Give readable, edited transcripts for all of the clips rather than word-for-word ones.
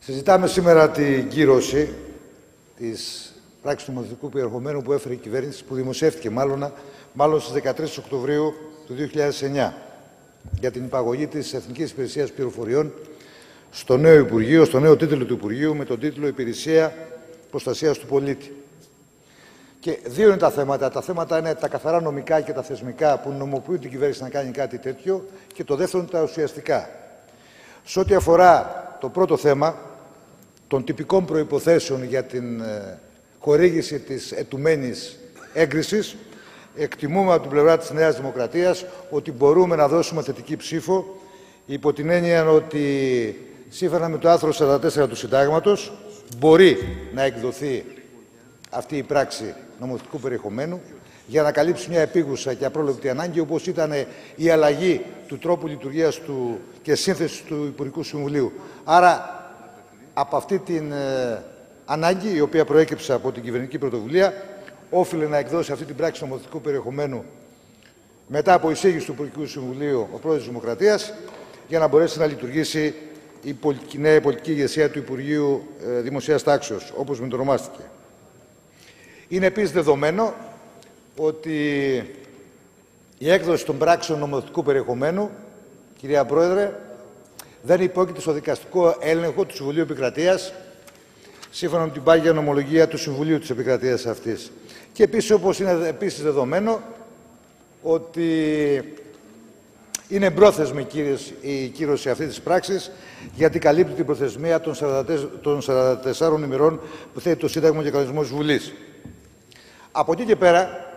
Συζητάμε σήμερα την κύρωση της πράξης νομοθετικού περιεχομένου που έφερε η κυβέρνηση, που δημοσιεύτηκε μάλλον στις 13 Οκτωβρίου του 2009 για την υπαγωγή της Εθνικής Υπηρεσίας Πληροφοριών στο νέο Υπουργείο, στο νέο τίτλο του Υπουργείου, με τον τίτλο Υπηρεσία Προστασίας του Πολίτη. Και δύο είναι τα θέματα. Τα θέματα είναι τα καθαρά νομικά και τα θεσμικά που νομοποιούν την κυβέρνηση να κάνει κάτι τέτοιο, και το δεύτερο είναι τα ουσιαστικά. Σε ό,τι αφορά το πρώτο θέμα των τυπικών προϋποθέσεων για την χορήγηση της αιτουμένης έγκρισης, εκτιμούμε από την πλευρά της Νέας Δημοκρατίας ότι μπορούμε να δώσουμε θετική ψήφο, υπό την έννοια ότι σύμφωνα με το άρθρο 44 του Συντάγματος μπορεί να εκδοθεί αυτή η πράξη νομοθετικού περιεχομένου για να καλύψει μια επίγουσα και απρόληπτη ανάγκη, όπως ήταν η αλλαγή του τρόπου λειτουργίας και σύνθεσης του Υπουργικού Συμβουλίου. Άρα, από αυτή την ανάγκη, η οποία προέκυψε από την κυβερνητική πρωτοβουλία, όφιλε να εκδώσει αυτή την πράξη νομοθετικού περιεχομένου μετά από εισήγηση του Υπουργικού Συμβουλίου ο Πρόεδρος της Δημοκρατίας, για να μπορέσει να λειτουργήσει η νέα πολιτική ηγεσία του Υπουργείου Δημοσίας Τάξεως, όπως μετονομάστηκε. Είναι επίσης δεδομένο ότι η έκδοση των πράξεων νομοθετικού περιεχομένου, κυρία Πρόεδρε, δεν υπόκειται στο δικαστικό έλεγχο του Συμβουλίου Επικρατείας, σύμφωνα με την πάγια νομολογία του Συμβουλίου της Επικρατείας αυτής. Και επίσης, όπως είναι επίσης δεδομένο, ότι είναι εμπρόθεσμη η κύρωση αυτής της πράξης, γιατί καλύπτει την προθεσμία των 44 ημερών που θέτει το Σύνταγμα και ο κανονισμός της Βουλής. Από εκεί και πέρα,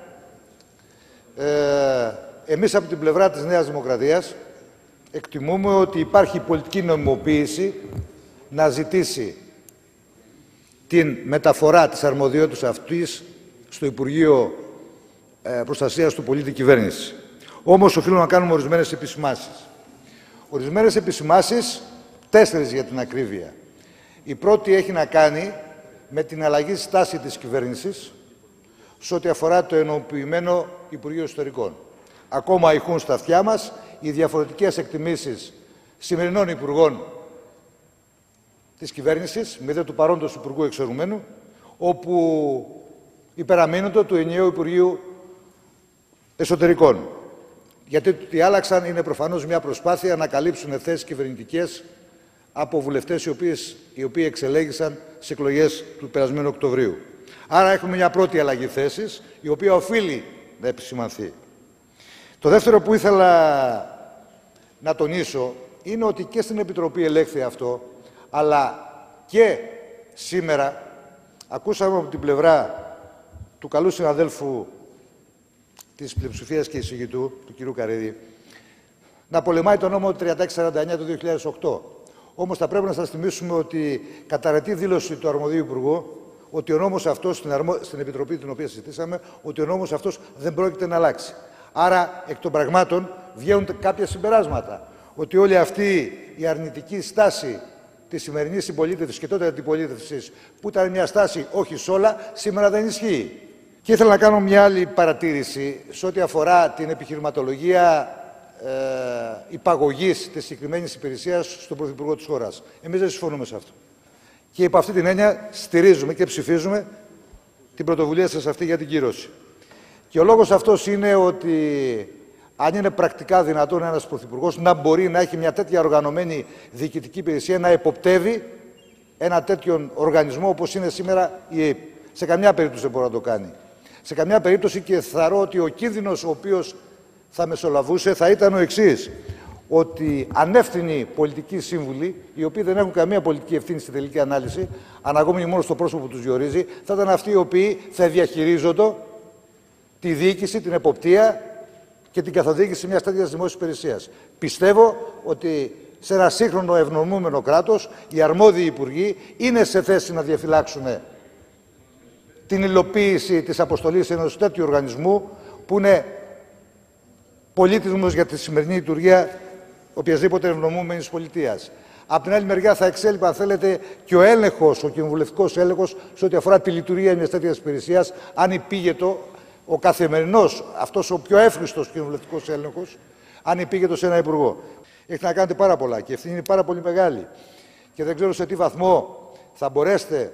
εμείς από την πλευρά της Νέας Δημοκρατίας εκτιμούμε ότι υπάρχει πολιτική νομιμοποίηση να ζητήσει την μεταφορά της αρμοδιότητας αυτής στο Υπουργείο Προστασίας του Πολίτη Κυβέρνηση. Όμως οφείλουμε να κάνουμε ορισμένες επισημάνσεις. Ορισμένες επισημάνσεις, 4 για την ακρίβεια. Η πρώτη έχει να κάνει με την αλλαγή στάση της κυβέρνησης σε ό,τι αφορά το ενοποιημένο Υπουργείο Εσωτερικών. Ακόμα ηχούν στα αυτιά μας οι διαφορετικές εκτιμήσεις σημερινών υπουργών της κυβέρνησης, με του παρόντος Υπουργού Εξαιρουμένου, όπου υπεραμείνονται του ενιαίου Υπουργείου Εσωτερικών. Γιατί τι άλλαξαν είναι προφανώς μια προσπάθεια να καλύψουν θέσεις κυβερνητικές από βουλευτές οι οποίοι εξελέγησαν στις εκλογές του περασμένου Οκτωβρίου. Άρα έχουμε μια πρώτη αλλαγή θέσης, η οποία οφείλει να επισημανθεί. Το δεύτερο που ήθελα να τονίσω είναι ότι και στην Επιτροπή ελέγχθη αυτό, αλλά και σήμερα ακούσαμε από την πλευρά του καλού συναδέλφου της πλειοψηφίας και εισηγητού, του κ. Καρίδη, να πολεμάει το νόμο 3649 του 2008. Όμως θα πρέπει να σας θυμίσουμε ότι καταρρετή δήλωση του αρμοδίου Υπουργού ότι ο νόμος αυτός, στην Επιτροπή την οποία συζητήσαμε, ότι ο νόμος αυτός δεν πρόκειται να αλλάξει. Άρα, εκ των πραγμάτων, βγαίνουν κάποια συμπεράσματα. Ότι όλη αυτή η αρνητική στάση της σημερινής συμπολίτευσης και τότε αντιπολίτευσης, που ήταν μια στάση όχι σ' όλα, σήμερα δεν ισχύει. Και ήθελα να κάνω μια άλλη παρατήρηση σε ό,τι αφορά την επιχειρηματολογία υπαγωγής της συγκεκριμένης υπηρεσίας στον Πρωθυπουργό της χώρας. Εμείς δεν συμφωνούμε σε αυτό. Και υπό αυτή την έννοια στηρίζουμε και ψηφίζουμε την πρωτοβουλία σας αυτή για την κύρωση. Και ο λόγος αυτός είναι ότι αν είναι πρακτικά δυνατόν ένας πρωθυπουργός να μπορεί να έχει μια τέτοια οργανωμένη διοικητική υπηρεσία, να εποπτεύει ένα τέτοιον οργανισμό όπως είναι σήμερα η ΑΕΠ. Σε καμιά περίπτωση δεν μπορεί να το κάνει. Σε καμιά περίπτωση, και θεωρώ ότι ο κίνδυνος ο οποίος θα μεσολαβούσε θα ήταν ο εξής: ότι ανεύθυνοι πολιτικοί σύμβουλοι, οι οποίοι δεν έχουν καμία πολιτική ευθύνη στη τελική ανάλυση, αναγόμενοι μόνο στο πρόσωπο που τους διορίζει, θα ήταν αυτοί οι οποίοι θα διαχειρίζονται τη διοίκηση, την εποπτεία και την καθοδήγηση μιας τέτοιας δημόσιας υπηρεσίας. Πιστεύω ότι σε ένα σύγχρονο ευνομούμενο κράτος οι αρμόδιοι υπουργοί είναι σε θέση να διαφυλάξουν την υλοποίηση της αποστολής ενός τέτοιου οργανισμού που είναι πολύτιμος για τη σημερινή λειτουργία οποιασδήποτε ευνομούμενης πολιτείας. Από την άλλη μεριά θα εξέλιπε, αν θέλετε, και ο έλεγχος, ο κοινοβουλευτικός έλεγχος, σε ό,τι αφορά τη λειτουργία μιας τέτοιας υπηρεσίας, αν υπήγετο ο καθημερινός, αυτός ο πιο εύχριστος κοινοβουλευτικός έλεγχος, αν υπήγετο σε ένα υπουργό. Έχετε να κάνετε πάρα πολλά και η ευθύνη είναι πάρα πολύ μεγάλη. και δεν ξέρω σε τι βαθμό θα μπορέσετε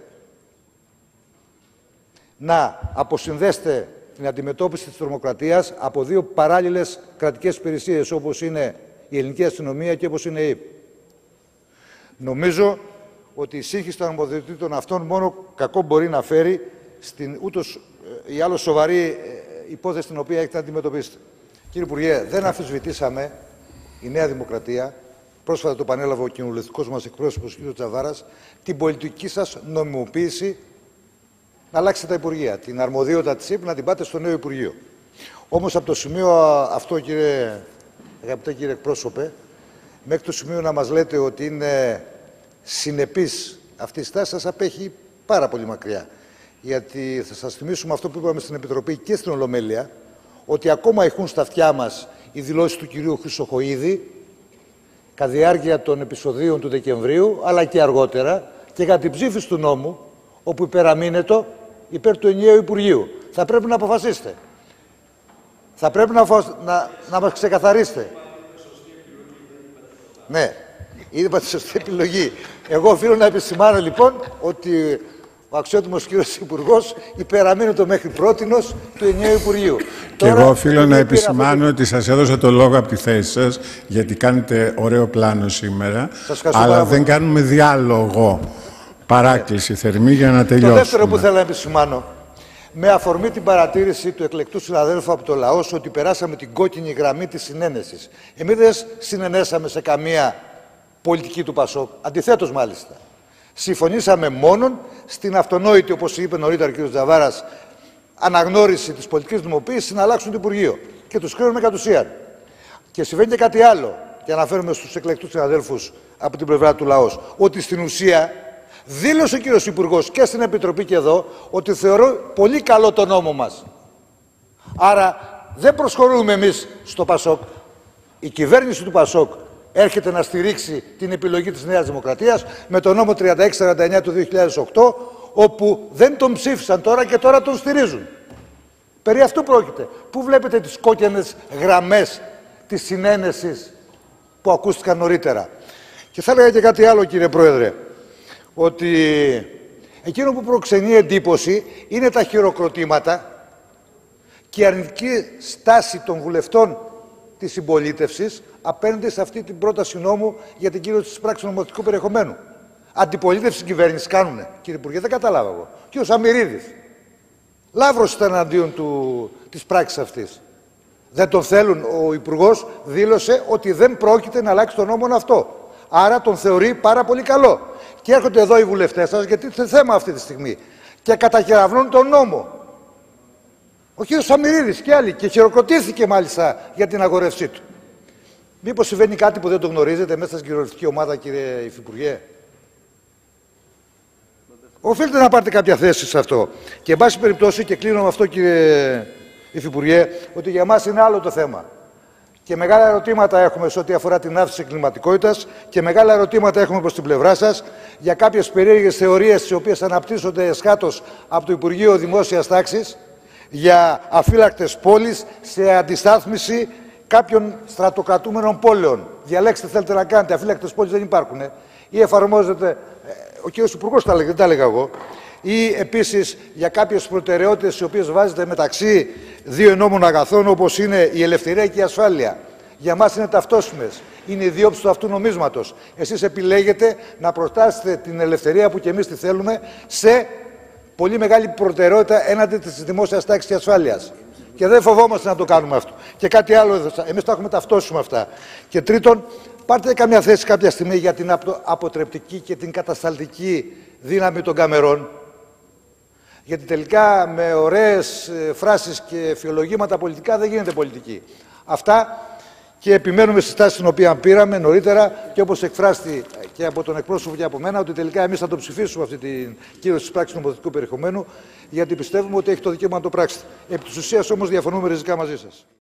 να αποσυνδέσετε την αντιμετώπιση της τρομοκρατίας από δύο παράλληλες κρατικές υπηρεσίες, όπως είναι η ελληνική αστυνομία και όπως είναι η ΕΕΠ. Νομίζω ότι η σύγχυση των αρμοδιοτήτων αυτών μόνο κακό μπορεί να φέρει στην ούτως ή άλλως σοβαρή υπόθεση την οποία έχετε να αντιμετωπίσετε. Κύριε Υπουργέ, δεν αμφισβητήσαμε, η Νέα Δημοκρατία, πρόσφατα το επανέλαβε ο κοινοβουλευτικός μας εκπρόσωπος κ. Τσαβάρας, την πολιτική σας νομιμοποίηση να αλλάξετε τα Υπουργεία. Την αρμοδιότητα της ΕΕΠ να την πάτε στο νέο Υπουργείο. Όμως από το σημείο αυτό, αγαπητέ κύριε εκπρόσωπε, μέχρι το σημείο να μας λέτε ότι είναι συνεπής αυτή η στάση σας, απέχει πάρα πολύ μακριά. Γιατί θα σας θυμίσουμε αυτό που είπαμε στην Επιτροπή και στην Ολομέλεια, ότι ακόμα ηχούν στα αυτιά μας οι δηλώσεις του κυρίου Χρυσοχοΐδη κατά διάρκεια των επεισοδίων του Δεκεμβρίου, αλλά και αργότερα, και κατά την ψήφιση του νόμου, όπου υπεραμείνετο υπέρ του ενιαίου Υπουργείου. Θα πρέπει να αποφασίσετε. Θα πρέπει να μας ξεκαθαρίσετε. Ναι, είπατε σωστή επιλογή. Εγώ οφείλω να επισημάνω λοιπόν ότι ο αξιότιμος κύριος Υπουργός υπεραμείνετο μέχρι πρότινος του ενιαίου Υπουργείου. Και εγώ οφείλω να επισημάνω ότι σας έδωσα το λόγο από τη θέση σας, γιατί κάνετε ωραίο πλάνο σήμερα, αλλά δεν κάνουμε διάλογο. Παράκληση θερμή για να τελειώσουμε. Το δεύτερο που θέλω να επισημάνω, με αφορμή την παρατήρηση του εκλεκτού συναδέλφου από το λαό, ότι περάσαμε την κόκκινη γραμμή της συνένεσης. Εμείς δεν συνενέσαμε σε καμία πολιτική του ΠΑΣΟΚ, αντιθέτως μάλιστα. Συμφωνήσαμε μόνον στην αυτονόητη, όπως είπε νωρίτερα ο κ. Τζαβάρας, αναγνώριση της πολιτικής νομοποίησης να αλλάξουν το Υπουργείο. Και τους κρίνουμε κατ' ουσίαν. Και συμβαίνει και κάτι άλλο, και αναφέρομαι στους εκλεκτούς συναδέλφους από την πλευρά του λαός, ότι στην ουσία δήλωσε ο κύριος Υπουργός και στην Επιτροπή και εδώ ότι θεωρώ πολύ καλό το νόμο μας. Άρα δεν προσχωρούμε εμείς στο ΠΑΣΟΚ. Η κυβέρνηση του ΠΑΣΟΚ έρχεται να στηρίξει την επιλογή της Νέας Δημοκρατίας με το νόμο 3649 του 2008, όπου δεν τον ψήφισαν τώρα και τώρα τον στηρίζουν. Περί αυτού πρόκειται. Πού βλέπετε τις κόκκινες γραμμές της συνένεσης που ακούστηκαν νωρίτερα. Και θα έλεγα και κάτι άλλο, κύριε Πρόεδρε, ότι εκείνο που προξενεί εντύπωση είναι τα χειροκροτήματα και η αρνητική στάση των βουλευτών της συμπολίτευσης απέναντι σε αυτή την πρόταση νόμου για την κύρωση της πράξης νομοθετικού περιεχομένου. Αντιπολίτευση της κυβέρνησης κάνουνε. Κύριε Υπουργέ, δεν κατάλαβα εγώ. Κύριος Αμμυρίδης. Λαύρος ήταν εναντίον της πράξης αυτής. Δεν τον θέλουν. Ο Υπουργός δήλωσε ότι δεν πρόκειται να αλλάξει τον νόμο αυτό. Άρα τον θεωρεί πάρα πολύ καλό. Και έρχονται εδώ οι βουλευτές σας, γιατί είναι θέμα αυτή τη στιγμή, και καταχειραβνούν τον νόμο. Ο κύριος Αμμυρίδης και άλλοι, και χειροκροτήθηκε μάλιστα για την αγορευσή του. Μήπως συμβαίνει κάτι που δεν το γνωρίζετε μέσα στην κυριολεκτική ομάδα, κύριε Υφυπουργέ? Οφείλετε να πάρετε κάποια θέση σε αυτό. Και εν πάση περιπτώσει, και κλείνω με αυτό, κύριε Υφυπουργέ, ότι για μας είναι άλλο το θέμα. Και μεγάλα ερωτήματα έχουμε σε ό,τι αφορά την αύξηση της εγκληματικότητας και μεγάλα ερωτήματα έχουμε προς την πλευρά σας για κάποιες περίεργες θεωρίες τις οποίες αναπτύσσονται εσχάτως από το Υπουργείο Δημόσιας Τάξης για αφύλακτες πόλεις σε αντιστάθμιση κάποιων στρατοκρατούμενων πόλεων. Διαλέξτε, θέλετε να κάνετε, αφύλακτες πόλεις δεν υπάρχουν. Ή εφαρμόζεται, ο κ. Υπουργός τα έλεγε, δεν τα έλεγα εγώ, ή επίσης για κάποιες προτεραιότητες οι οποίες βάζετε μεταξύ δύο ενόμων αγαθών, όπως είναι η ελευθερία και η ασφάλεια. Για μας είναι ταυτόσιμες. Είναι η διόψη του αυτού νομίσματος. Εσείς επιλέγετε να προτάσετε την ελευθερία που και εμείς τη θέλουμε σε πολύ μεγάλη προτεραιότητα έναντι της δημόσιας τάξης και ασφάλειας. Και δεν φοβόμαστε να το κάνουμε αυτό. Και κάτι άλλο, εμείς τα έχουμε ταυτόσιμα αυτά. Και τρίτον, πάρτε καμιά θέση κάποια στιγμή για την αποτρεπτική και την κατασταλτική δύναμη των καμερών. Γιατί τελικά με ωραίες φράσεις και φιλολογήματα πολιτικά δεν γίνεται πολιτική. Αυτά, και επιμένουμε στη στάση την οποία πήραμε νωρίτερα και όπως εκφράστη και από τον εκπρόσωπο και από μένα, ότι τελικά εμείς θα το ψηφίσουμε αυτή την κύρωση της πράξης νομοθετικού περιεχομένου, γιατί πιστεύουμε ότι έχει το δικαίωμα να το πράξει. Επί της ουσίας όμως διαφωνούμε ριζικά μαζί σας.